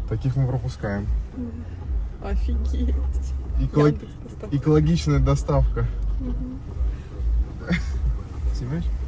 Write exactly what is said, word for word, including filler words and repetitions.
Таких мы пропускаем. Офигеть. Эколог... Экологичная доставка. Угу. Снимаешь?